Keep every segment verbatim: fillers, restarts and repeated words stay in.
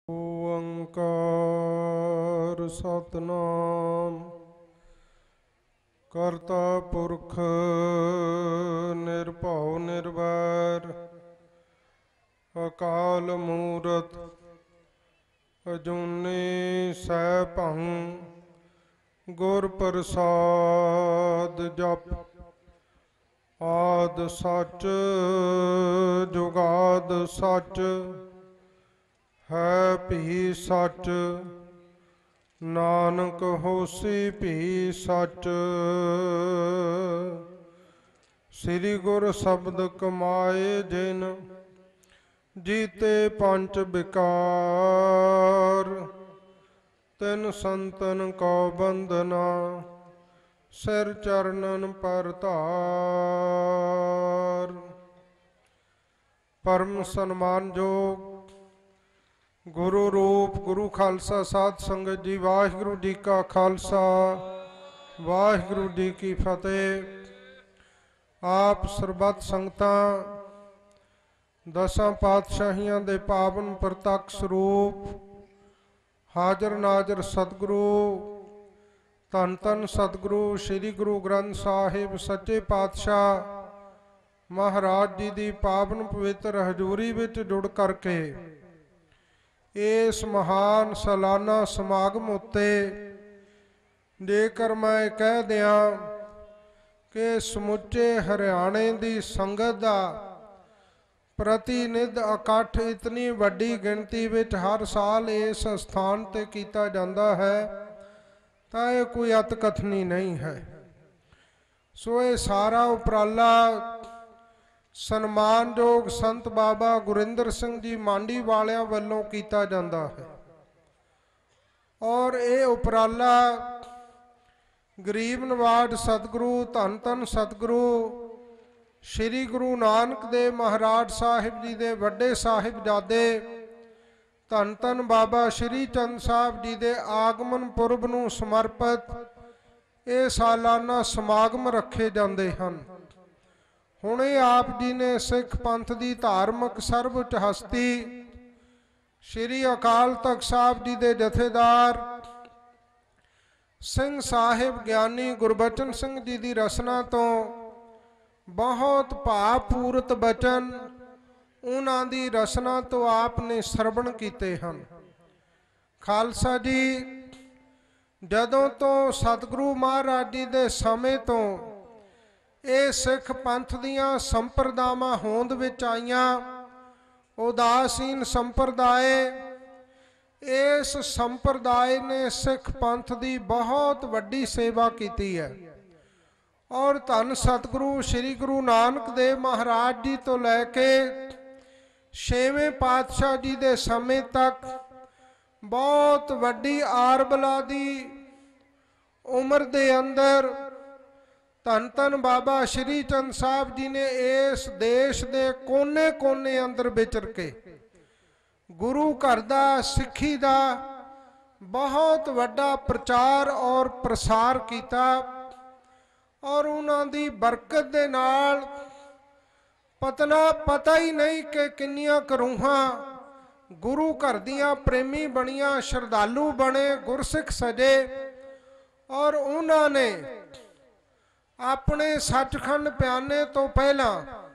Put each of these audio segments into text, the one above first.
ओंकार सतनाम करता पुरख निर्भव निर्वैर अकाल मूरत अजूनी सैभं गुर प्रसाद जप आद सच जुगाद सच है भी सच नानक होसी भी सच। श्री गुर शब्द कमाए जिन जीते पंच विकार तिन संतन को बंदना सिर चरणन पर धार। परम सन्मान जोग गुरु रूप गुरु खालसा साध संगत जी, वाहिगुरु जी का खालसा वाहिगुरु जी की फतेह। आप सरबत संगतां दसां पातशाहियां दे पावन प्रतक्ष स्वरूप हाजर नाजर सतगुरु धन धन सतगुरु श्री गुरु ग्रंथ साहिब सच्चे पातशाह महाराज जी की पावन पवित्र हजूरी विच जुड़ करके इस महान सालाना समागम उत्ते जेकर मैं कह दियां कि समुचे हरियाणे की संगत का प्रतिनिध इकट्ठ इतनी वड्डी गिणती विच हर साल इस स्थान ते कीता जाता है तो यह कोई अतकथनी नहीं है। सो ये सारा उपराला सन्मानयोग संत बाबा गुरिंदर सिंह जी मांडी वालियां वालों कीता जाता है और ये उपराला गरीब नवाज सतगुरु धन धन सतगुरु श्री गुरु नानक देव महाराज साहिब जी दे वड्डे साहिबजादे धन धन बाबा श्री चंद साहब जी दे आगमन पुरब नूं समर्पित ये सालाना समागम रखे जाते हैं। हुणे आप जी ने सिख पंथ की धार्मिक सर्वउच्च हस्ती श्री अकाल तख्त साहब जी के जथेदार सिंह साहिब ज्ञानी गुरबचन सिंह जी की रचना तो बहुत भावपूरत बचन उन्हां दी रचना तो आपने श्रवण कीते हैं। खालसा जी जदों तो सतगुरु महाराज जी के समय तो ये सिख पंथ दियां संप्रदावां होंद विच आईयां उदासीन संप्रदाय, इस संप्रदाय ने सिख पंथ की बहुत वड्डी सेवा की है और धन सतगुरु श्री गुरु नानक देव महाराज जी तो लैके छेवें पातशाह जी के समय तक बहुत वड्डी आरबला दी उम्र दे अंदर धन धन बाबा श्री चंद साहब जी ने इस देश के कोने कोने अंदर विचर के गुरु घर दा सिक्खी दा बहुत वड्डा प्रचार और प्रसार किया और उन्हां दी बरकत दे नाल पतना पता ही नहीं कि किन्नियां करूहां गुरु घर दियां प्रेमी बनियां श्रद्धालु बने गुरसिख सजे और उन्होंने अपने सचखंड प्याने तो पहला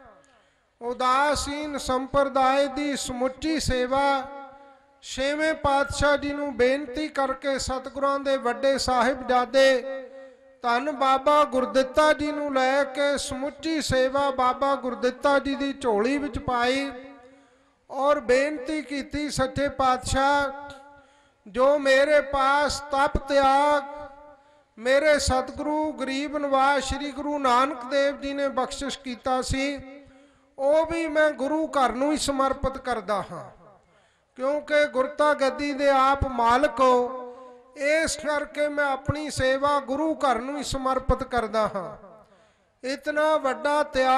उदासीन संप्रदाय की समुची सेवा छेवें पातशाह जी नूं बेनती करके सतगुरां दे वड्डे साहिबजादे धन बाबा गुरदित्ता जी नूं लैके समुची सेवा बाबा गुरदित्ता जी की झोली विच पाई और बेनती की सच्चे पातशाह जो मेरे पास तप त्याग मेरे सतगुरु गरीब नवाज श्री गुरु नानक देव जी ने बख्शिश किया सी वो भी मैं गुरु घर नूं ही समर्पित करदा हाँ क्योंकि गुरता गद्दी दे आप मालक हो इस करके मैं अपनी सेवा गुरु घर नूं ही समर्पित करदा हाँ। इतना वड्डा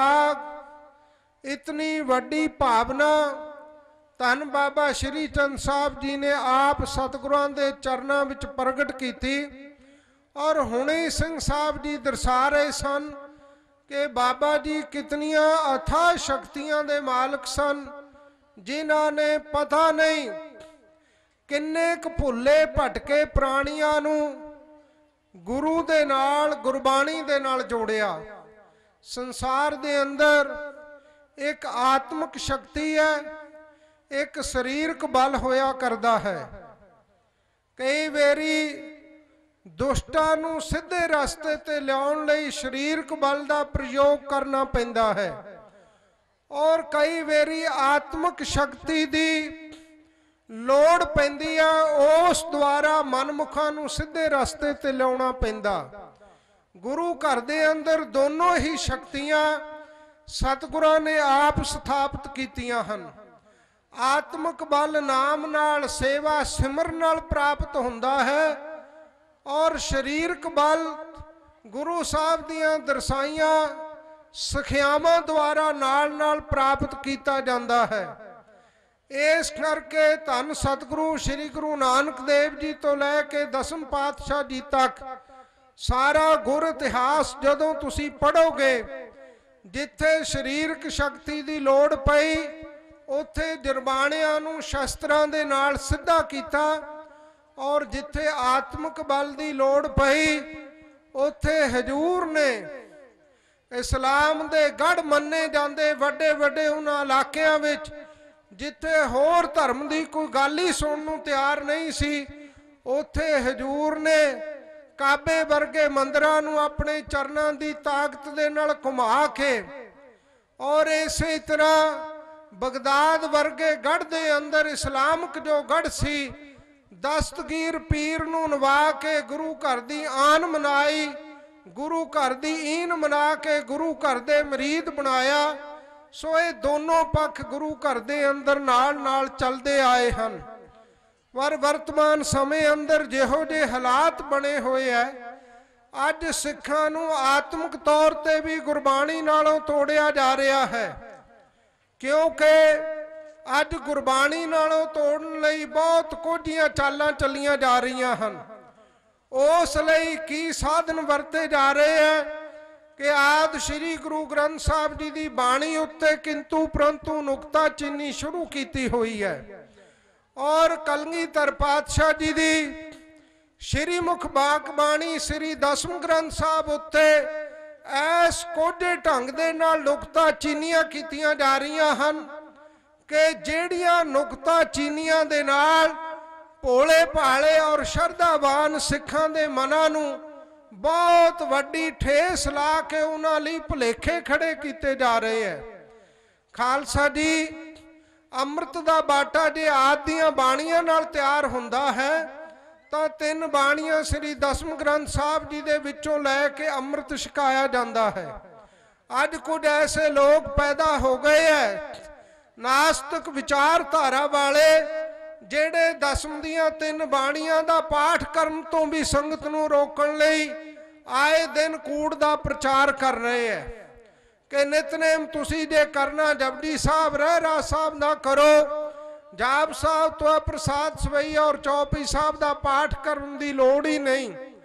त्याग इतनी वड्डी भावना धन बाबा श्री चंद साहब जी ने आप सतगुरां दे चरनां विच प्रगट की और हुणे सिंह साहब जी दर्शा रहे सन कि बाबा जी कितनियां अथाह शक्तियां दे मालक सन जिन्हां ने पता नहीं किन्ने क भुल्ले भटके प्राणियां नूं गुरु दे नाल गुरबाणी दे नाल जोड़िया। संसार दे अंदर एक आत्मक शक्ति है, एक शरीरक बल होया करदा है। कई वेरी दुष्टां नूं सीधे रास्ते ते लियाउण लई शरीरक बल दा प्रयोग करना पैंदा है और कई वेरी आत्मक शक्ति दी लोड़ पैंदी है, उस द्वारा मनमुखां नूं सीधे रास्ते ते लियाउणा पैंदा। गुरु घर दे अंदर दोनों ही शक्तियां सतगुरां ने आप स्थापित कीतियां हन। आत्मक बल नाम नाल सेवा सिमरन नाल प्राप्त हुंदा है और शरीरक बल गुरु साहब दियां दरसाईयां सिखियावां द्वारा नाल नाल प्राप्त कीता जांदा है। इस करके धन सतगुरु श्री गुरु नानक देव जी तो लैके दसम पातशाह जी तक सारा गुर इतिहास जदों तुसी पढ़ोगे, जिथे शरीरक शक्ति की लोड़ पई उत्थे जरबाणियां नूं शस्त्रां दे नाल सिद्धा कीता और जिथे आत्मक बल की लोड़ पई उत्थे हजूर ने इस्लाम दे गढ़ मन्ने जांदे वड्डे वड्डे उन्हां इलाकिਆਂ विच जिथे होर धर्म की कोई गल ही सुनन नूं तैयार नहीं सी, उत्थे हजूर ने काबे वर्गे मंदिरां नूं अपने चरनां की ताकत दे नाल घुमा के और इसे तरह बगदाद वर्गे गढ़ दे अंदर इस्लामक जो गढ़ सी दस्तगीर पीर नूं नवा के गुरु घर दी आन मनाई, गुरु घर दी ईन मना के गुरु घर दे मरीद बनाया। सो ये दोनों पक्ष गुरु घर दे अंदर नाल नाल चलते आए हैं। पर वर्तमान समय अंदर जिहो जे हालात बने हुए है, अज सिखां नूं आत्मक तौर ते भी गुरबाणी नालों तोड़िया जा रहा है, क्योंकि अज गुरबाणी नालों तोड़न लई बहुत कुछियां चालां चलियां जा रही हैं। उस लई की साधन वरते जा रहे हैं कि आद श्री गुरु ग्रंथ साहब जी की बाणी उत्ते किंतु परंतु नुकता चीनी शुरू की हुई है और कलगीधर पातशाह जी की श्री मुख बाक बाणी श्री दसम ग्रंथ साहब उत्ते ऐस कोडे ढंग दे नाल नुकता चीनियां कीतियां जा रही हैं कि जेड़ियां नुकता चीनियां दे नाल भोले भाले और शरधावान सिखां दे मनां नूं बहुत वड्डी ठेस ला के उन्हां लई भुलेखे खड़े किए जा रहे हैं। खालसा जी अमृत दा बाटा जे आदियां बाणियां नाल तैयार हुंदा है तां तीन बाणियां श्री दसम ग्रंथ साहब जी दे विचों लैके अमृत छकाया जाता है। अज कुछ ऐसे लोग पैदा हो गए हैं नास्तिक विचारधारा वाले जेड़े दसम दियां तीन बाणियां दा पाठ करन तो भी संगत नूं रोकण लई आए दिन कूड़ दा प्रचार कर रहे हैं कि नितनेम तुसी जे करना जपजी साहब रहरा साहब ना करो, जाप साहब तो प्रसाद सवैया और चौपई साहब दा पाठ करन दी लोड़ ही नहीं।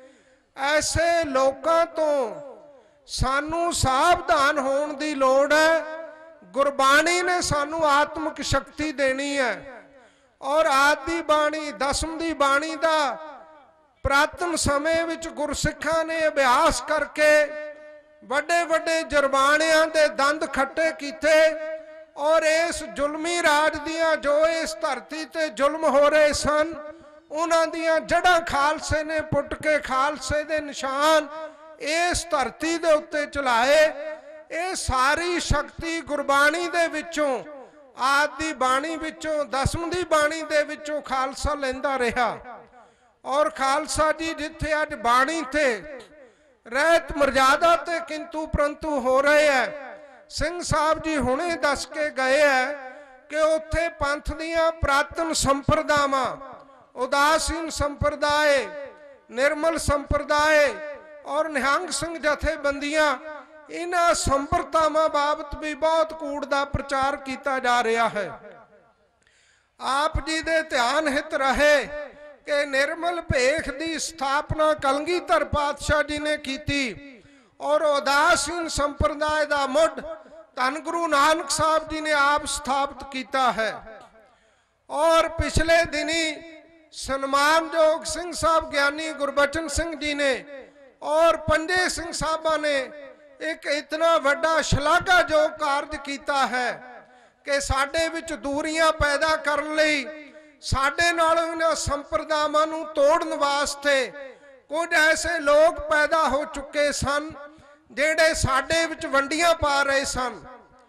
ऐसे लोकां तो सानू सावधान होण दी लोड़ है। गुरबाणी ने सानू आत्मक शक्ति देनी है और आदि बाणी दसम दी बाणी दा प्रातन समय विच गुरसिखां ने अभ्यास करके वड्डे वड्डे जरबाणियां दे दंद खट्टे कीते और इस जुल्मी राज दियां जो इस धरती ते जुल्म हो रहे सन उन्हां दियां जड़ां खालसे ने पुट के खालसे दे निशान इस धरती दे उत्ते चलाए। ये सारी शक्ति गुरबाणी दे विचों आदि बाणी विचों दसम दी बाणी दे विचों खालसा लैंदा रहा और खालसा जी जिथे अज बाणी थे रहत मर्यादा ते किंतु परंतु हो रहे हैं। सिंह साहब जी हुणे दस के गए है कि उत्थे पंथ दियां प्रातन संप्रदावां उदासीन संप्रदाय निर्मल संप्रदाय और निहंग सिंह जथेबंदियां इन्हां संप्रदावां बाबत भी बहुत कूड़ दा प्रचार किया जा रहा है। आप जी दे ध्यान हित रहे कि निर्मल भेख की स्थापना कलगीधर पातशाह जी ने की और उदासीन संप्रदाय का मुढ़ धन गुरु नानक साहब जी ने आप स्थापित किया है। और पिछले दिनी सन्मानयोग सिंह साहब ज्ञानी गुरबचन सिंह जी ने और पंजे सिंह साहबा ने एक इतना वड्डा शलाघायोग कार्य किया है कि साडे विच दूरियां पैदा करन लई, साडे नाल इन्हां संप्रदायां नूं तोड़न वास्ते कुछ ऐसे लोग पैदा हो चुके सन जिहड़े साडे विच वंडियां पा रहे सन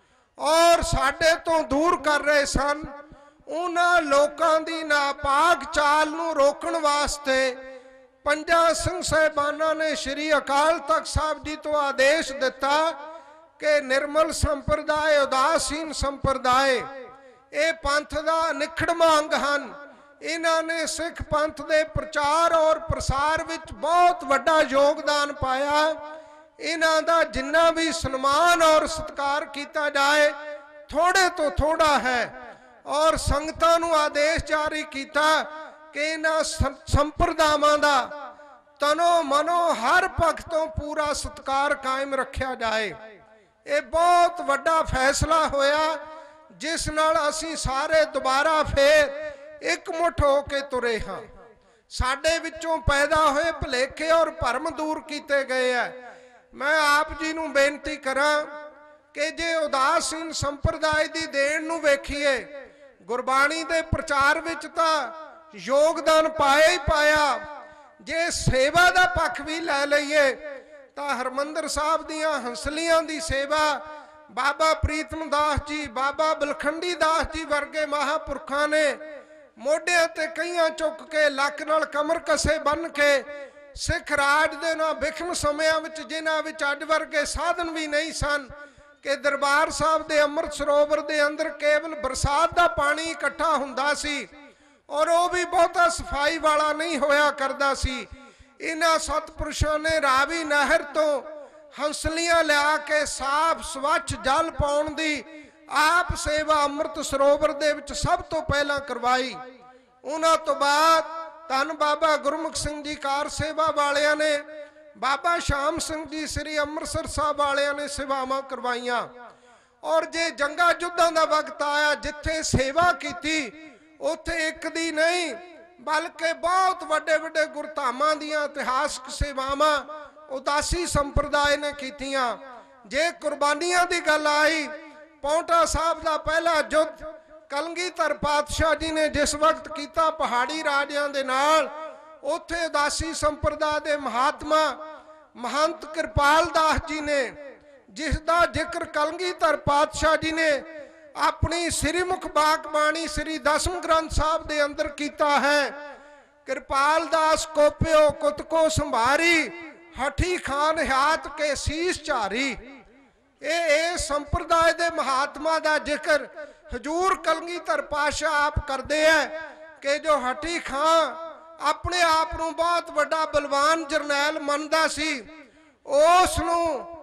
और साडे तो दूर कर रहे सन। उन्हां लोकां दी नापाक चाल नूं रोकण वास्ते पंजा सिंह साहिबाना ने श्री अकाल तख्त साहब जी तो आदेश दिता कि निर्मल संप्रदाय, उदासीन संप्रदाय ये पंथ का निखड़मा अंग हन। इन्हां ने सिख पंथ के प्रचार और प्रसार विच बहुत वड्डा योगदान पाया। इन्हां दा जिन्ना भी सन्मान और सत्कार किया जाए थोड़े तो थोड़ा है। और संगतां नूं आदेश जारी किया कि इन्हां संप्रदायां दा तनो मनो हर पक्ष तो पूरा सत्कार कायम रखा जाए। ये बहुत वड्डा फैसला होया जिस नाल असीं सारे दोबारा फिर एक मुठ हो के तुरे हाँ। साडे विचों पैदा हुए भुलेखे और भरम दूर किए गए है। मैं आप जी नूं बेनती करा कि जे उदासीन संप्रदाय दी देण नूं वेखीए, गुरबाणी दे प्रचार विच तां योगदान पाया ही पाया। जे सेवा दा पक्ष भी लै लईए तां हरमंदर साहब दियां हंसलियां दी सेवा बाबा प्रीतम दास जी, बाबा बलखंडी दास जी वर्गे महापुरखों ने मोढियां ते कईयां चुक के लक नाल कमर कसे बन के सिख राज दे ना विखम समयां विच जिन्हां विच अज वर्गे साधन भी नहीं सन कि दरबार साहब दे अमृत सरोवर दे अंदर केवल बरसात दा पानी इकट्ठा हुंदा सी और वह भी बहुता सफाई वाला नहीं होया करदा सी। इन्हां सतपुरुषों ने रावी नहर तो हंसलियां लिया के साफ स्वच्छ जल पाउण दी आप सेवा अमृत सरोवर दे विच सब तो पहला करवाई। उन्हां तो बाद धन बाबा गुरमुख सिंह जी कार सेवा वालियां ने, बाबा श्याम सिंह जी श्री अमृतसर साहब वालियां ने सेवावां करवाइयां। और जे जंगा युद्धां दा वक्त आया जिथे सेवा की उत्थे एक दी नहीं बल्कि बहुत वड्डे वड्डे गुरधामां दियां इतिहासक सेवावां उदासी संप्रदाय ने कीतियां। जे कुर्बानियां दी गल आई, पौंटा साहब दा पहला युद्ध कलगीधर पातशाह जी ने जिस वक्त किया पहाड़ी राजियां दे नाल, उत्थे उदासी संप्रदाय दे महात्मा महंत कृपाल दास जी ने जिसका जिक्र कलगीधर पातशाह जी ने अपनी श्रीमुख बागबाणी श्री दसम ग्रंथ साहब दे अंदर किया है। कृपाल दास कोप्यो कुतको संभारी, हठी खान हाथ के शीश चारी। ये ए संप्रदाय दे महात्मा दा जिक्र हजूर कलगीधर पातशाह आप करते हैं कि जो हठी खान अपने आप नूं बहुत वड्डा बलवान जरनैल मनदा सी, उस नूं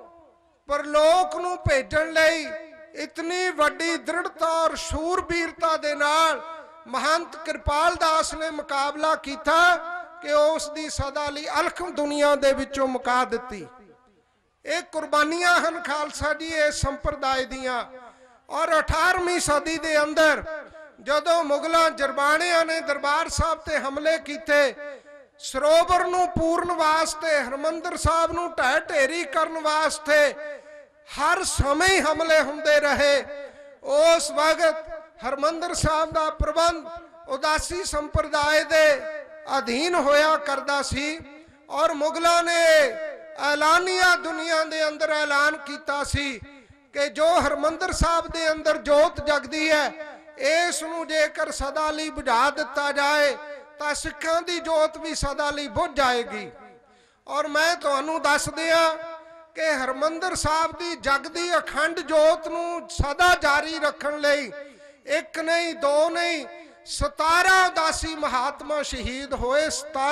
परलोक नूं भेजण लई इतनी वड्डी दृढ़ता और शूरबीरता दे नाल महंत कृपाल दास ने मुकाबला किया कि उस दी सदा लई अलख दुनिया दे विचों मुका दित्ती। ये कुर्बानियां हन खालसा जी इस संप्रदाय दियां। और अठारहवीं सदी दे अंदर जदों मुगलों जरबाणियां ने दरबार साहब ते हमले किए, सरोवर नूं पूर्ण वास्ते हरमंदर साहब नूं ढह ढेरी करन वास्ते हर समय हमले हुंदे रहे। उस वक्त हरमंदर साहब का प्रबंध उदासी संप्रदाय दे अधीन होया करदा सी और मुगलों ने ऐलानिया दुनिया दे अंदर ऐलान किया सी कि जो हरमंदर साहब दे अंदर जोत जगदी है इस नूं जेकर सदा लई बुझा दिता जाए तां सिखां दी जोत भी सदा लई बुझ जाएगी। और मैं तुहानूं दस दियां कि हरमंदर साहब की जगदी अखंड जोत नूं सदा जारी रखण लई एक नहीं दो नहीं सतारह उदासी महात्मा शहीद होए।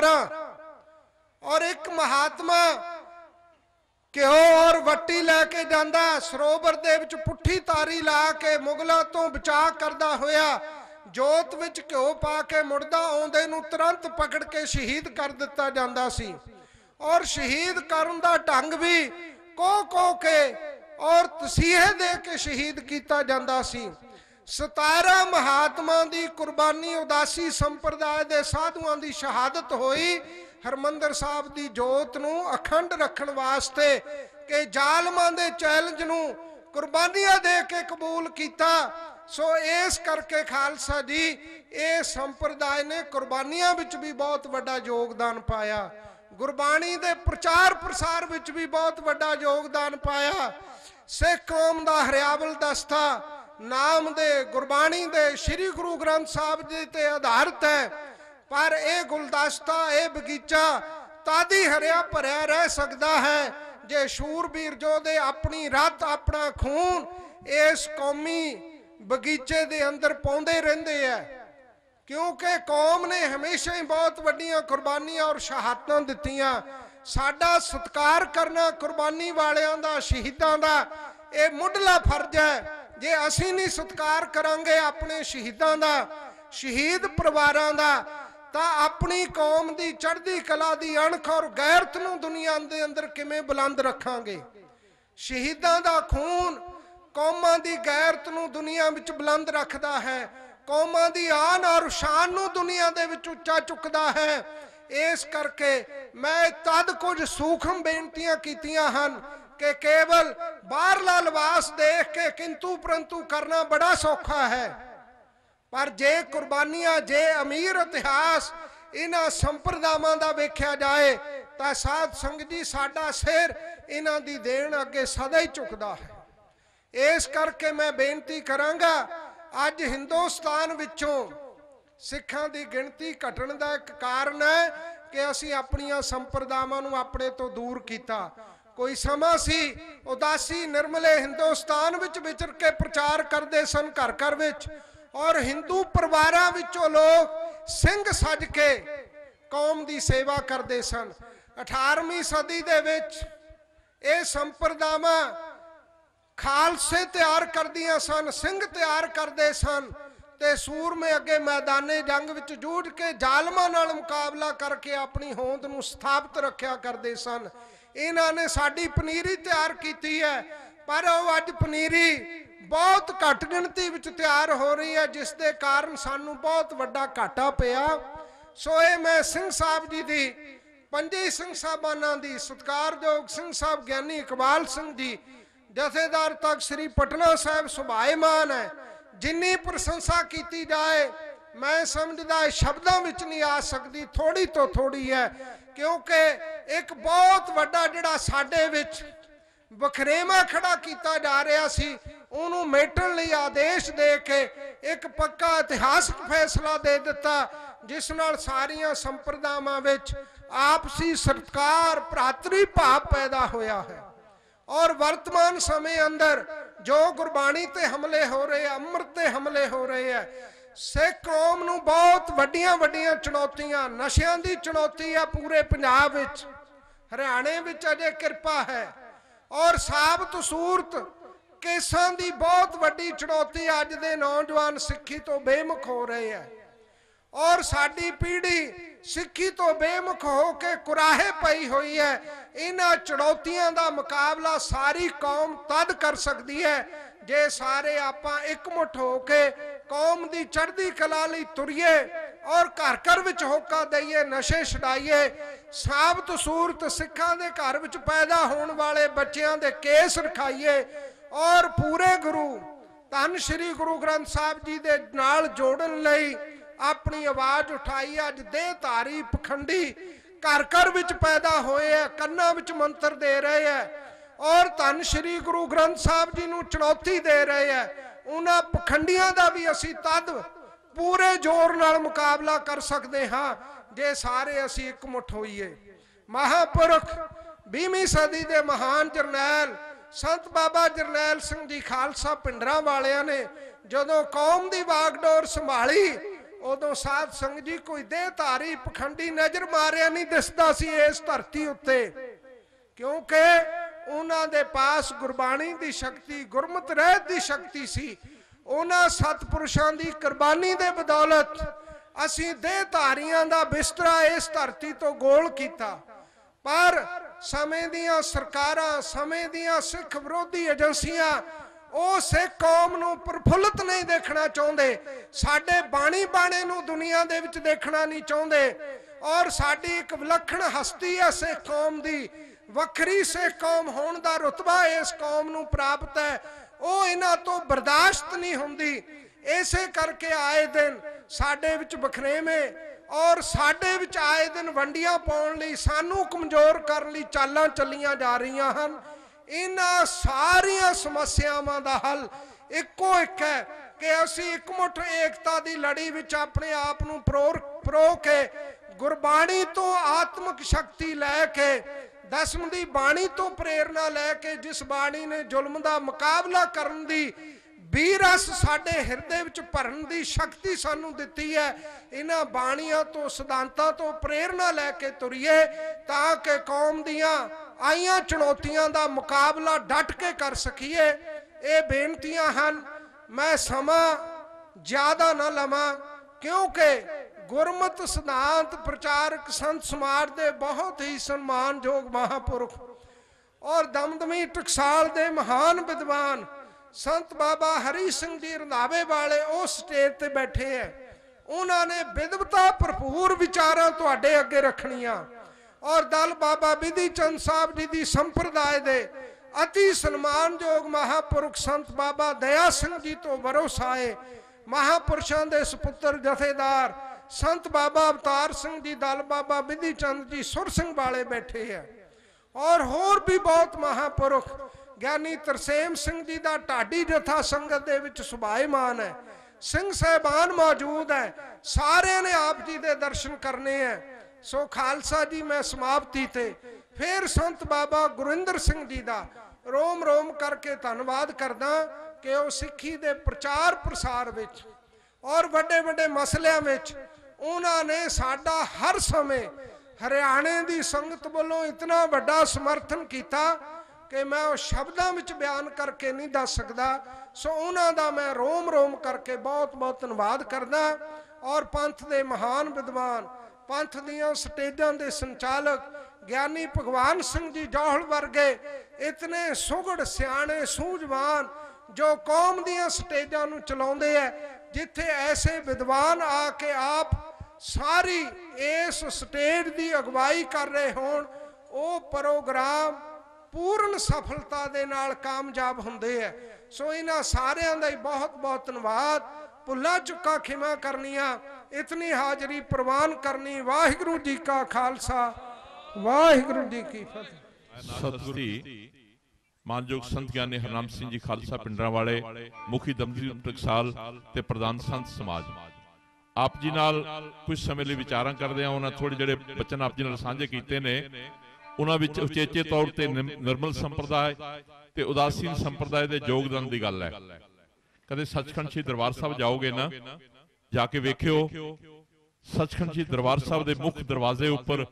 सतारह और एक महात्मा घ्यो और वट्टी लैके जांदा सरोवर दे विच पुट्ठी तारी ला के मुगलों तो बचाव करदा होया जोत विच घ्यो पा के मुड़दा आउंदे नूं तुरंत पकड़ के शहीद कर दिता जांदा सी। और शहीद करन दा ढंग भी को को के और तसीहे दे के शहीद किया जाता सी। सतारा महात्मा की कुर्बानी उदासी संप्रदाय के साधुओं की शहादत हुई हरमंदर साहब की जोत नूं अखंड रखण वास्ते कि जालमां दे चैलेंज नूं कुर्बानियां दे के कबूल किया। सो इस करके खालसा जी ये संप्रदाय ने कुर्बानियां विच भी बहुत बड़ा योगदान पाया, गुरबाणी दे प्रचार प्रसार विच भी बहुत बड़ा योगदान पाया। सिख कौम दा हरियावल दस्ता नाम दे गुरबाणी दे श्री गुरु ग्रंथ साहब जी ते आधारित है, पर यह गुलदस्ता यह बगीचा तादी हरिया भरिया रह सकता है जे शूरबीर योधे अपनी रत अपना खून इस कौमी बगीचे दे अंदर पाउंदे रहिंदे है, क्योंकि कौम ने हमेशा ही बहुत वड्डियां कुर्बानियां और शहादतां दित्तियां। साडा सत्कार करना कुर्बानी वालियां दा शहीदां दा ये मुढ़ला फर्ज है। जे असी नहीं सत्कार करांगे अपने शहीदां दा शहीद परिवारां दा तां अपनी कौम दी चढ़दी कला दी अणख और गैरत नूं दुनिया दे अंदर किवें बुलंद रखांगे। शहीदां दा खून कौमां दी गैरत नूं दुनिया विच बुलंद रखदा है, कौमां दी आन और शान नूं दुनिया दे विच उच्चा चुकदा है। इस करके मैं तद कुछ सूखम बेनतियां कीतियां हन कि केवल बाहरला लिबास देख के किंतु परंतु करना बड़ा सौखा है, पर जे कुर्बानियां जे अमीर इतिहास इन्हां संप्रदायां दा वेख्या जाए तां साध संगत जी साडा सिर इन्हां दी देण अगे सदा ही झुकदा है। इस करके मैं बेनती करांगा, अज हिंदुस्तान विचों सिखां दी गिणती घटण दा एक कारण है कि असी अपनियां संप्रदायां नूं अपने तो दूर कीता। कोई समा सी उदासी निर्मले हिंदुस्तान विच विचर के प्रचार करते सन घर घर विच, और हिंदू परिवारां विचों लोग सिंह सज के कौम दी सेवा करते सन। अठारहवीं सदी दे विच ये संप्रदायां खालसे तैयार करदियां सन, सिंह तैयार करते सन ते सूरमे अगे मैदाने जंग विच जूझ के जालमां नाल मुकाबला करके अपनी होंद नूं स्थापित रखिया करते सन। इन्हां ने साडी पनीरी तैयार की है, पर वो अज पनीरी बहुत घट गिणती विच तैयार हो रही है, जिस दे कारण सानू बहुत वड्डा घाटा पिया। सो ये मैं सिंह साहब जी दी पंजे सिंह साहबानां दी सत्कारयोग सिंह साहब ज्ञानी इकबाल सिंह जी जथेदार तक श्री पटना साहब सुभाएमान है, जिन्नी प्रशंसा की जाए मैं समझदा शब्दों विच नहीं आ सकती, थोड़ी तो थोड़ी है, क्योंकि एक बहुत वड्डा जिहड़ा साडे विच वखरेवा खड़ा किया जा रहा सी उन्होंने मेटण लई आदेश दे के एक पक्का इतिहासक फैसला दे दिता, जिस नाल सारियां संप्रदायां विच आपसी सत्कार भ्रातरी भाव पैदा होया है। और वर्तमान समय अंदर जो गुरबाणी ते हमले हो रहे हैं, अमृत ते हमले हो रहे हैं, सिख कौम नूं बहुत वड्डियां वड्डियां चुनौतियां, नशियां दी चुनौती है पूरे पंजाब विच, हरियाणे विच अजे किरपा है, और साबत सूरत केसां दी बहुत वड्डी चुनौती अज दे नौजवान सिक्खी तो बेमुख हो रहे हैं। और साडी पीढ़ी सिक्खी तो बेमुख हो के कुराहे पई हुई है। इन्हां चुनौतियां दा मुकाबला सारी कौम तद कर सकती है जे सारे आपां एकमुठ हो के कौम दी चढ़दी कला लई तुरीए और घर घर विच होका दईए, नशे छडाईए, साबत सूरत सिखां दे घर विच पैदा होने वाले बच्चियां दे केस रखाईए, और पूरे गुरु धन श्री गुरु ग्रंथ साहब जी दे नाल जोड़न लई अपनी आवाज उठाई। अज देहधारी पखंडी घर घर विच पैदा होए है, कन्नां विच मंत्र दे रहे हैं और धन श्री गुरु ग्रंथ साहब जी नूं चुनौती दे रहे हैं। उन्हां पखंडियां दा भी असी तद पूरे जोर नाल मुकाबला कर सकते हाँ जे सारे असी एकमुठ होईए। महापुरख बीसवीं सदी के महान जरनैल संत बाबा जरनैल सिंह जी खालसा पिंडरा वालियां ने जदों कौम की वागडोर संभाली, उदों साध संगत जी कोई देहधारी पखंडी नजर मारिया नहीं दिसदा सी इस धरती उत्ते, क्योंकि उन्हां दे पास गुरबाणी की शक्ति, गुरमत रहत की शक्ति सी। उन्हां सतपुरुषां दी कुर्बानी दे बदौलत असी देहधारियां दा बिस्तरा इस धरती तो गोल कीता। पर समय दियां सरकारां, समय दियां सिख विरोधी एजेंसियां ਉਹ ਸਿੱਖ ਕੌਮ ਨੂੰ ਪ੍ਰਫੁੱਲਤ ਨਹੀਂ ਦੇਖਣਾ ਚਾਹੁੰਦੇ, ਸਾਡੇ ਬਾਣੀ ਬਾਣੇ ਨੂੰ ਦੁਨੀਆ ਦੇ ਵਿੱਚ ਦੇਖਣਾ ਨਹੀਂ ਚਾਹੁੰਦੇ। ਔਰ ਸਾਡੀ ਇੱਕ ਵਿਲੱਖਣ ਹਸਤੀ ਹੈ ਸਿੱਖ ਕੌਮ ਦੀ, ਵੱਖਰੀ ਸਿੱਖ ਕੌਮ ਹੋਣ ਦਾ ਰੁਤਬਾ ਇਸ ਕੌਮ ਨੂੰ ਪ੍ਰਾਪਤ ਹੈ, ਉਹ ਇਹਨਾਂ ਤੋਂ ਬਰਦਾਸ਼ਤ ਨਹੀਂ ਹੁੰਦੀ। ਇਸੇ ਕਰਕੇ ਆਏ ਦਿਨ ਸਾਡੇ ਵਿੱਚ ਬਖਰੇਵੇਂ ਔਰ ਸਾਡੇ ਵਿੱਚ ਆਏ ਦਿਨ ਵੰਡੀਆਂ ਪਾਉਣ ਲਈ, ਸਾਨੂੰ ਕਮਜ਼ੋਰ ਕਰਨ ਲਈ ਚਾਲਾਂ ਚੱਲੀਆਂ ਜਾ ਰਹੀਆਂ ਹਨ। ਇਹਨਾਂ ਸਾਰੀਆਂ ਸਮੱਸਿਆਵਾਂ ਦਾ ਹੱਲ ਇੱਕੋ ਇੱਕ ਹੈ ਕਿ ਅਸੀਂ ਇਕਮੁੱਠ ਏਕਤਾ ਦੀ ਲੜੀ ਵਿੱਚ ਆਪਣੇ ਆਪ ਨੂੰ ਪਰੋ ਪਰੋ ਕੇ ਗੁਰਬਾਣੀ ਤੋਂ ਆਤਮਿਕ ਸ਼ਕਤੀ ਲੈ ਕੇ, ਦਸਮ ਦੀ ਬਾਣੀ ਤੋਂ ਪ੍ਰੇਰਨਾ ਲੈ ਕੇ, ਜਿਸ ਬਾਣੀ ਨੇ ਜ਼ੁਲਮ ਦਾ ਮੁਕਾਬਲਾ ਕਰਨ ਦੀ ਵੀਰਸ ਸਾਡੇ ਹਿਰਦੇ ਵਿੱਚ ਭਰਨ ਦੀ ਸ਼ਕਤੀ ਸਾਨੂੰ ਦਿੱਤੀ ਹੈ, ਇਹਨਾਂ ਬਾਣੀਆਂ ਤੋਂ ਸਿਧਾਂਤਾਂ ਤੋਂ ਪ੍ਰੇਰਨਾ ਲੈ ਕੇ ਤੁਰੀਏ ਤਾਂ ਕਿ ਕੌਮ ਦੀਆਂ ਆਈਆਂ ਚੁਣੌਤੀਆਂ ਦਾ ਮੁਕਾਬਲਾ ਡਟ ਕੇ ਕਰ ਸਕੀਏ। ਇਹ ਬੇਨਤੀਆਂ ਹਨ। ਮੈਂ ਸਮਾਂ ਜ਼ਿਆਦਾ ਨਾ ਲਵਾਂ ਕਿਉਂਕਿ ਗੁਰਮਤਿ ਸਿਧਾਂਤ ਪ੍ਰਚਾਰਕ ਸੰਤ ਸਮਾਜ ਦੇ ਬਹੁਤ ਹੀ ਸਨਮਾਨਯੋਗ ਮਹਾਂਪੁਰਖ ਔਰ ਦਮਦਮੀ ਟਕਸਾਲ ਦੇ ਮਹਾਨ ਵਿਦਵਾਨ ਸੰਤ ਬਾਬਾ ਹਰੀ ਸਿੰਘ ਜੀ ਰੰਧਾਵੇ ਵਾਲੇ ਉਸ ਸਟੇਜ ਤੇ ਬੈਠੇ ਹੈ। ਉਹਨਾਂ ਨੇ ਵਿਦਵਤਾ ਭਰਪੂਰ ਵਿਚਾਰਾਂ ਤੁਹਾਡੇ ਅੱਗੇ ਰੱਖਣੀਆਂ ਔਰ ਦਲ ਬਾਬਾ ਬਿਧੀ ਚੰਦ ਸਾਹਿਬ ਜੀ ਦੀ ਸੰਪਰਦਾਇ ਦੇ ਅਤੀ ਸਨਮਾਨਯੋਗ ਮਹਾਂਪੁਰਖ ਸੰਤ ਬਾਬਾ ਦਇਆ ਸਿੰਘ ਜੀ ਤੋਂ ਵਰੋਸਾਏ ਮਹਾਂਪੁਰਸ਼ਾਂ ਦੇ ਸੁਪੁੱਤਰ ਜਥੇਦਾਰ ਸੰਤ ਬਾਬਾ ਅਵਤਾਰ ਸਿੰਘ ਜੀ, ਦਲ ਬਾਬਾ ਬਿਧੀ ਚੰਦ ਜੀ, ਸੁਰ ਸਿੰਘ ਵਾਲੇ ਬੈਠੇ ਹੈ ਔਰ ਹੋਰ ਵੀ ਬਹੁਤ ਮਹਾਂਪੁਰਖ, ਗਿਆਨੀ ਤਰਸੇਮ ਸਿੰਘ ਜੀ ਦਾ ਢਾਡੀ ਜਥਾ ਸੰਗਤ ਦੇ ਵਿੱਚ ਸੁਭਾਏਮਾਨ ਹੈ, ਸਿੰਘ ਸਾਹਿਬਾਨ ਮੌਜੂਦ ਹੈ, ਸਾਰਿਆਂ ਨੇ ਆਪ ਜੀ ਦੇ ਦਰਸ਼ਨ ਕਰਨੇ ਹੈ। ਸੋ ਖਾਲਸਾ ਜੀ, ਮੈਂ ਸਮਾਪਤੀ ਤੇ ਫਿਰ ਸੰਤ ਬਾਬਾ ਗੁਰਿੰਦਰ ਸਿੰਘ ਜੀ ਦਾ ਰੋਮ ਰੋਮ ਕਰਕੇ ਧੰਨਵਾਦ ਕਰਦਾ ਕਿ ਉਹ ਸਿੱਖੀ ਦੇ ਪ੍ਰਚਾਰ ਪ੍ਰਸਾਰ ਵਿੱਚ ਔਰ ਵੱਡੇ ਵੱਡੇ ਮਸਲਿਆਂ ਵਿੱਚ ਉਹਨਾਂ ਨੇ ਸਾਡਾ ਹਰ ਸਮੇਂ ਹਰਿਆਣੇ ਦੀ ਸੰਗਤ ਵੱਲੋਂ ਇਤਨਾ ਵੱਡਾ ਸਮਰਥਨ ਕੀਤਾ ਕਿ ਮੈਂ ਉਹ ਸ਼ਬਦਾਂ ਵਿੱਚ ਬਿਆਨ ਕਰਕੇ ਨਹੀਂ ਦੱਸ ਸਕਦਾ। ਸੋ ਉਹਨਾਂ ਦਾ ਮੈਂ ਰੋਮ ਰੋਮ ਕਰਕੇ ਬਹੁਤ ਬਹੁਤ ਧੰਨਵਾਦ ਕਰਦਾ। ਔਰ ਪੰਥ ਦੇ ਮਹਾਨ ਵਿਦਵਾਨ, ਪੰਥ ਦੀਆਂ ਸਟੇਜਾਂ ਦੇ ਸੰਚਾਲਕ ਗਿਆਨੀ ਭਗਵਾਨ ਸਿੰਘ ਜੀ ਜੌਹਲ ਵਰਗੇ ਇਤਨੇ ਸੁਘੜ ਸਿਆਣੇ ਸੂਝਵਾਨ ਜੋ ਕੌਮ ਦੀਆਂ ਸਟੇਜਾਂ ਨੂੰ ਚਲਾਉਂਦੇ ਹੈ, ਜਿੱਥੇ ਐਸੇ ਵਿਦਵਾਨ ਆ ਕੇ ਆਪ ਸਾਰੀ ਇਸ ਸਟੇਜ ਦੀ ਅਗਵਾਈ ਕਰ ਰਹੇ ਹੋਣ, ਉਹ ਪ੍ਰੋਗਰਾਮ ਪੂਰਨ ਸਫਲਤਾ ਦੇ ਨਾਲ ਕਾਮਯਾਬ ਹੁੰਦੇ ਹੈ। ਸੋ ਇਹਨਾਂ ਸਾਰਿਆਂ ਦਾ ਹੀ ਬਹੁਤ ਬਹੁਤ ਧੰਨਵਾਦ। ਭੁੱਲਾ ਚੁੱਕਾ ਖਿਮਾ ਕਰਨੀਆਂ, ਇਤਨੀ ਹਾਜ਼ਰੀ ਪ੍ਰਵਾਨ ਕਰਨੀ। ਵਾਹਿਗੁਰੂ ਜੀ ਕਾ ਖਾਲਸਾ, ਵਾਹਿਗੁਰੂ ਜੀ ਕੀ ਫਤਿਹ। ਸਤਿਗੁਰੂ ਮਾਨਯੋਗ ਸੰਤ ਗਿਆਨੀ ਹਰਨਾਮ ਸਿੰਘ ਜੀ ਖਾਲਸਾ ਪਿੰਡਰਾਂ ਵਾਲੇ, ਮੁਖੀ ਦਮਦਮੀ ਟਕਸਾਲ ਤੇ ਪ੍ਰਧਾਨ ਸੰਤ ਸਮਾਜ, ਆਪ ਜੀ ਨਾਲ ਕੁਝ ਸਮੇਂ ਲਈ ਵਿਚਾਰਾਂ ਕਰਦੇ ਆ। ਉਹਨਾਂ ਥੋੜੇ ਜਿਹੜੇ ਬਚਨ ਆਪ ਜੀ ਨਾਲ ਸਾਂਝੇ ਕੀਤੇ ਨੇ, ਉਹਨਾਂ ਵਿੱਚ ਉਚੇਚੇ ਤੌਰ ਤੇ ਨਿਰਮਲ ਸੰਪਰਦਾਇ ਤੇ ਉਦਾਸੀਨ ਸੰਪਰਦਾਇ ਦੇ ਯੋਗਦਾਨ ਦੀ ਗੱਲ ਹੈ। ਕਦੇ ਸੱਚਖੰਡ ਸ੍ਰੀ ਦਰਬਾਰ ਸਾਹਿਬ ਜਾਓਗੇ ਨਾ, ਜਾ ਕੇ ਵੇਖਿਓ, ਸੱਚਖੰਡ ਸ੍ਰੀ ਦਰਬਾਰ ਸਾਹਿਬ ਦੇ ਮੁੱਖ ਦਰਵਾਜ਼ੇ ਉੱਪਰ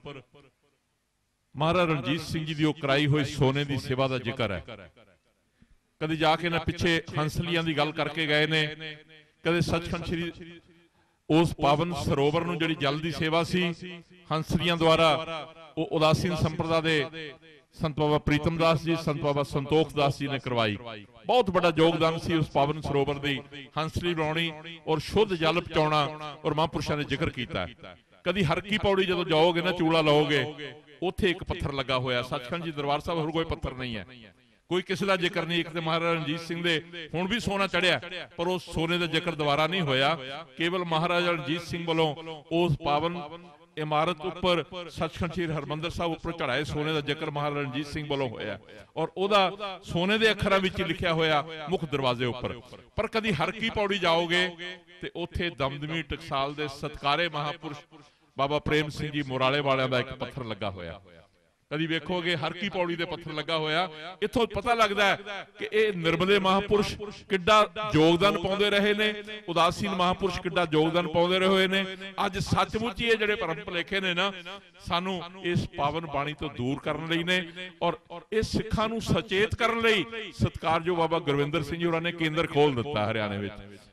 ਮਹਾਰਾਜਾ ਰਣਜੀਤ ਸਿੰਘ ਜੀ ਦੀ ਉਹ ਕਰਾਈ ਹੋਈ ਸੋਨੇ ਦੀ ਸੇਵਾ ਦਾ ਜ਼ਿਕਰ ਹੈ। ਕਦੇ ਜਾ ਕੇ ਨਾ ਪਿੱਛੇ ਹੰਸਲੀਆਂ ਦੀ ਗੱਲ ਕਰਕੇ ਗਏ ਨੇ। ਕਦੇ ਸੱਚਖੰਡ ਸ੍ਰੀ ਉਸ ਪਾਵਨ ਸਰੋਵਰ ਨੂੰ ਜਿਹੜੀ ਜਲ ਦੀ ਸੇਵਾ ਸੀ ਹੰਸਲੀਆਂ ਦੁਆਰਾ ਉਹ ਉਦਾਸੀਨ ਸੰਪਰਦਾ ਦੇ ਸੰਤ ਬਾਬਾ ਪ੍ਰੀਤਮ ਦਾਸ ਜੀ, ਸੰਤ ਬਾਬਾ ਸੰਤੋਖ ਦਾਸ ਜੀ ਨੇ ਕਰਵਾਈ। ਬਹੁਤ ਵੱਡਾ ਯੋਗਦਾਨ ਸੀ ਉਸ ਪਾਵਨ ਸਰੋਵਰ ਦੀ ਹੰਸਲੀ ਬਣਾਉਣੀ ਔਰ ਸ਼ੁੱਧ ਜਲ ਪਹੁੰਚਾਉਣਾ, ਔਰ ਮਹਾਂਪੁਰਸ਼ਾਂ ਨੇ ਜ਼ਿਕਰ ਕੀਤਾ। ਕਦੀ ਹਰਕੀ ਪੌੜੀ ਜਦੋਂ ਜਾਓਗੇ ਨਾ, ਚੂੜਾ ਲਾਓਗੇ, ਉੱਥੇ ਇੱਕ ਪੱਥਰ ਲੱਗਾ ਹੋਇਆ। ਸੱਚਖੰਡ ਜੀ ਦਰਬਾਰ ਸਾਹਿਬ ਹੋਰ ਕੋਈ ਪੱਥਰ ਨਹੀਂ ਹੈ, ਕੋਈ ਕਿਸੇ ਦਾ ਜ਼ਿਕਰ ਨਹੀਂ। ਇੱਕ ਤੇ ਮਹਾਰਾਜਾ ਰਣਜੀਤ ਸਿੰਘ ਦੇ ਹੁਣ ਵੀ ਸੋਨਾ ਚੜਿਆ, ਪਰ ਉਹ ਸੋਨੇ ਦਾ ਜ਼ਿਕਰ ਦੁਬਾਰਾ ਨਹੀਂ ਹੋਇਆ। ਕੇਵਲ ਮਹਾਰਾਜਾ ਰਣਜੀਤ ਸਿੰਘ ਵੱਲੋਂ ਉਸ ਪਾਵਨ ਇਮਾਰਤ ਉੱਪਰ ਸੱਚਖੰਡ ਸ੍ਰੀ ਹਰਿਮੰਦਰ ਸਾਹਿਬ ਉੱਪਰ ਚੜਾਏ ਸੋਨੇ ਦਾ ਜ਼ਿਕਰ ਮਹਾਰਾਜਾ ਰਣਜੀਤ ਸਿੰਘ ਵੱਲੋਂ ਹੋਇਆ, ਔਰ ਉਹਦਾ ਸੋਨੇ ਦੇ ਅੱਖਰਾਂ ਵਿੱਚ ਲਿਖਿਆ ਹੋਇਆ ਮੁੱਖ ਦਰਵਾਜ਼ੇ ਉੱਪਰ। ਪਰ ਕਦੀ ਹਰਕੀ ਪੌੜੀ ਜਾਓਗੇ ਤੇ ਉੱਥੇ ਦਮਦਮੀ ਟਕਸਾਲ ਦੇ ਸਤਕਾਰੇ ਮਹਾਂਪੁਰਸ਼ ਬਾਬਾ ਪ੍ਰੇਮ ਸਿੰਘ ਜੀ ਮੁਰਾਲੇ ਵਾਲਿਆਂ ਦਾ ਇੱਕ ਪੱਥਰ ਲੱਗਾ ਹੋਇਆ। ਕਦੀ ਵੇਖੋਗੇ ਹਰਕੀ ਪੌੜੀ ਦੇ ਪੱਥਰ ਲੱਗਾ ਹੋਇਆ। ਇੱਥੋਂ ਪਤਾ ਲੱਗਦਾ ਹੈ ਕਿ ਇਹ ਨਿਰਮਲੇ ਮਹਾਂਪੁਰਸ਼ ਕਿੱਡਾ ਯੋਗਦਾਨ ਪਾਉਂਦੇ ਰਹੇ ਨੇ, ਉਦਾਸੀਨ ਮਹਾਂਪੁਰਸ਼ ਕਿੱਡਾ ਯੋਗਦਾਨ ਪਾਉਂਦੇ ਰਹੇ ਹੋਏ ਨੇ। ਅੱਜ ਸੱਚਮੁੱਚ ਇਹ ਜਿਹੜੇ ਭਰਮ ਭੁਲੇਖੇ ਨੇ ਨਾ, ਸਾਨੂੰ ਇਸ ਪਾਵਨ ਬਾਣੀ ਤੋਂ ਦੂਰ ਕਰਨ ਲਈ ਨੇ, ਔਰ ਇਹ ਸਿੱਖਾਂ ਨੂੰ ਸਚੇਤ ਕਰਨ ਲਈ ਸਤਿਕਾਰਯੋਗ ਬਾਬਾ ਗੁਰਵਿੰਦਰ ਸਿੰਘ ਜੀ ਹੋਰਾਂ ਨੇ ਕੇਂਦਰ ਖੋਲ ਦਿੱਤਾ ਹਰਿਆਣੇ ਵਿੱਚ।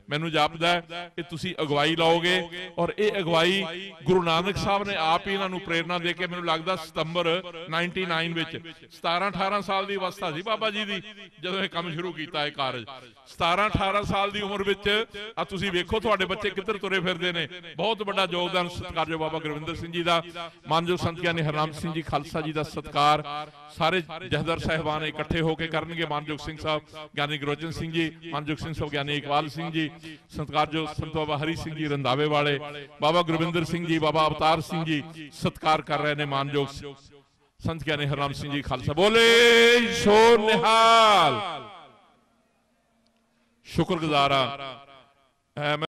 ਮੈਨੂੰ ਜਾਪਦਾ ਹੈ ਕਿ ਤੁਸੀਂ ਅਗਵਾਈ ਲਾਓਗੇ ਔਰ ਇਹ ਅਗਵਾਈ ਗੁਰੂ ਨਾਨਕ ਸਾਹਿਬ ਨੇ ਆਪ ਹੀ ਇਹਨਾਂ ਨੂੰ ਪ੍ਰੇਰਣਾ ਦੇ ਕੇ, ਮੈਨੂੰ ਲੱਗਦਾ ਸਤੰਬਰ ਨਿन्यानवे ਵਿੱਚ ਸਤਾਰਾਂ ਅਠਾਰਾਂ ਸਾਲ ਦੀ ਅਵਸਥਾ ਸੀ ਬਾਬਾ ਜੀ ਦੀ ਜਦੋਂ ਇਹ ਕੰਮ ਸ਼ੁਰੂ ਕੀਤਾ ਇਹ ਕਾਰਜ। ਸਤਾਰਾਂ ਅਠਾਰਾਂ ਸਾਲ ਦੀ ਉਮਰ ਵਿੱਚ ਆ ਤੁਸੀਂ ਵੇਖੋ ਤੁਹਾਡੇ ਬੱਚੇ ਕਿੱਧਰ ਤੁਰੇ ਫਿਰਦੇ ਨੇ। ਬਹੁਤ ਵੱਡਾ ਯੋਗਦਾਨ ਸਤਿਕਾਰਯੋਗ ਬਾਬਾ ਗੁਰਵਿੰਦਰ ਸਿੰਘ ਜੀ ਦਾ, ਮਾਨਯੋਗ ਸੰਤ ਗਿਆਨੀ ਹਰਨਾਮ ਸਿੰਘ ਜੀ ਖਾਲਸਾ ਜੀ ਦਾ ਸਤਿਕਾਰ ਸਾਰੇ ਜਥੇਦਾਰ ਸਾਹਿਬਾਨ ਇਕੱਠੇ ਹੋ ਕੇ ਕਰਨਗੇ। ਮਾਨਯੋਗ ਸਿੰਘ ਸਾਹਿਬ ਗਿਆਨੀ ਗੁਰਬਚਨ ਸਿੰਘ ਜੀ, ਮਾਨਯੋਗ ਸਿੰਘ ਸਾਹਿਬ ਗਿਆਨੀ ਇਕਬਾਲ ਸਿੰਘ ਜੀ, ਸਤਿਕਾਰਯੋਗ ਸੰਤ ਬਾਬਾ ਹਰੀ ਸਿੰਘ ਜੀ ਰੰਧਾਵੇ ਵਾਲੇ, ਬਾਬਾ ਗੁਰਵਿੰਦਰ ਸਿੰਘ ਜੀ, ਬਾਬਾ ਅਵਤਾਰ ਸਿੰਘ ਜੀ ਸਤਿਕਾਰ ਕਰ ਰਹੇ ਨੇ। ਮਾਨਯੋਗ ਸੰਤ ਗਿਆਨੀ ਹਰਨਾਮ ਸਿੰਘ ਜੀ ਖਾਲਸਾ ਬੋਲੇ ਸੋ ਨਿਹਾਲ। ਸ਼ੁਕਰਗੁਜ਼ਾਰ ਹਾਂ।